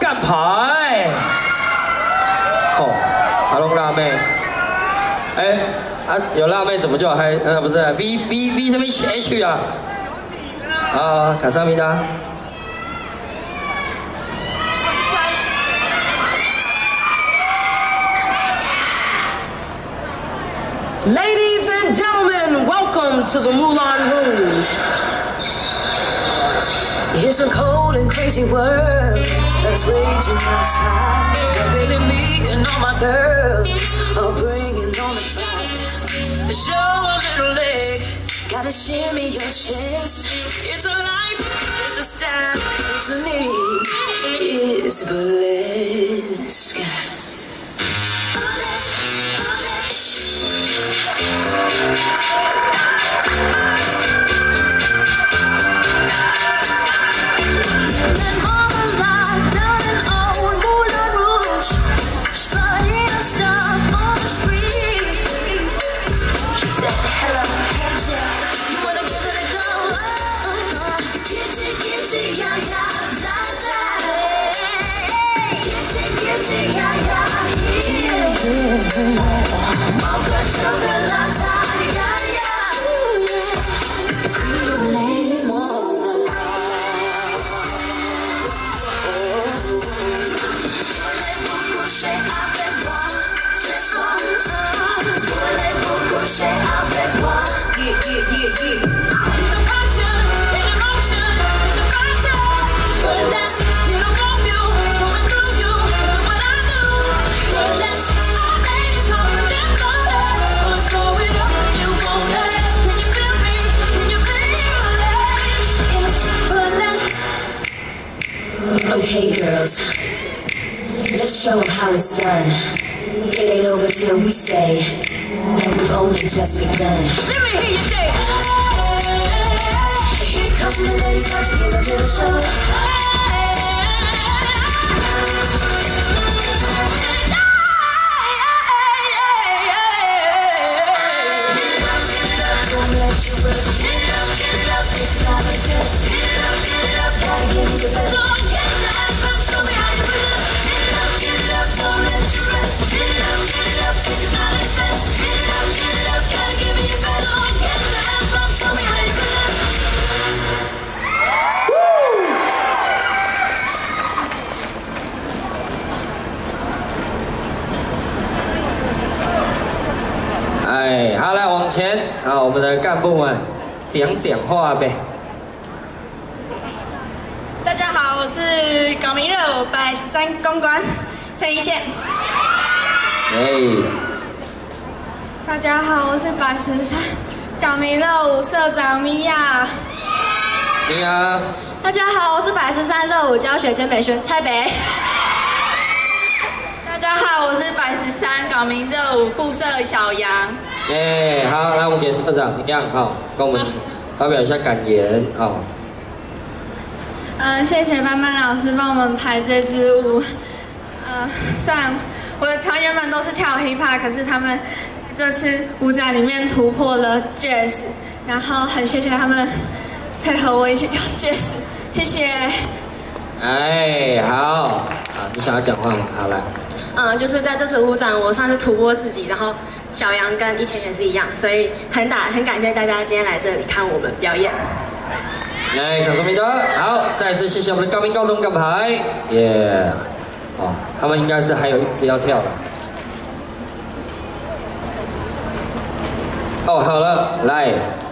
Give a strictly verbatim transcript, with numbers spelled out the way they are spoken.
干牌。哦，阿龙辣妹，哎、啊有辣妹怎么就还呃不是 V V V 什么 H 啊？啊，卡萨米达。 Ladies and gentlemen, welcome to the Moulin Rouge. It's a cold and crazy world that's raging outside. But baby, me and all my girls are bringing on the fire. Show a little leg, gotta shimmy your chest. It's a life, it's a style, it's a need, it's burlesque. Okay, girls, let's show them how it's done. It ain't over till we say, and we've only just begun. Let me hear you say, hey, here come the ladies, let's give a little show. Don't let you rest. Get it up, get it up, it's not a test. Get it up, get it up, gotta give me the best. So get your ass up, show me how you do it. Get it up, get it up, don't let you rest. Get it up, get it up, it's not a test. Get it up, get it up, gotta give me your best. So get your ass up, show me how you do it. Woo! 哎，好，来往前，好，我们的干部们讲讲话呗。 大家好，我是港民热舞百十三公关陈怡倩。 哎。 大家好，我是百十三港民热舞社长米娅。 米娅。 大家好，我是百十三热舞教学兼美宣台北。 大家好，我是百十三港民热舞副社小杨。 哎，好，来我们给社长一样，好，跟我们发表一下感言，好。 嗯、呃，谢谢班班老师帮我们排这支舞。呃，虽然我的团员们都是跳 hip hop， 可是他们这次舞展里面突破了 jazz， 然后很谢谢他们配合我一起跳 jazz， 谢谢。 哎，好，啊，你想要讲话吗？好，来。 嗯，就是在这次舞展，我算是突破自己，然后小杨跟一千也是一样，所以很打很感谢大家今天来这里看我们表演。 来，感谢明德，好，再次谢谢我们的高明高中干牌，耶！哦，他们应该是还有一支要跳了。哦，好了，来。